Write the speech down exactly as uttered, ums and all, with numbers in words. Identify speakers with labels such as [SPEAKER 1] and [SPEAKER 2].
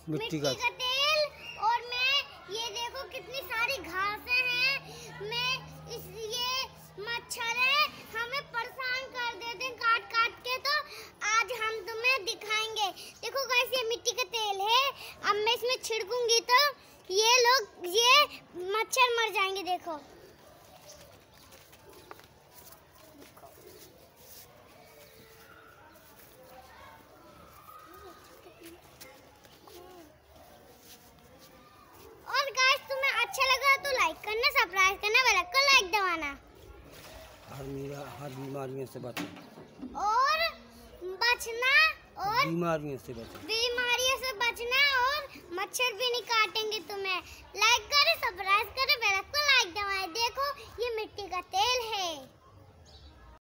[SPEAKER 1] मिट्टी का तेल। और मैं ये देखो कितनी सारी घासें हैं। मैं इस ये मच्छर है हमें परेशान कर देते हैं काट काट के, तो आज हम तुम्हें दिखाएंगे। देखो गाइस ये मिट्टी का तेल है, अब मैं इसमें छिड़कूंगी तो ये लोग ये मच्छर मर जाएंगे। देखो और गाइस तुम्हें अच्छा लगा तो लाइक करना, सब्सक्राइब करना, बेल आइकन लाइक दबाना।
[SPEAKER 2] हर मेरा हर बीमारियों से बचना
[SPEAKER 1] और बचना और
[SPEAKER 2] बीमारियों से बचना
[SPEAKER 1] बीमारियों से बचना और मच्छर भी नहीं काटेंगे तुम्हें। लाइक करें, सब्सक्राइब करें, बेल आइकन लाइक दबाएं। देखो ये मिट्टी का तेल है।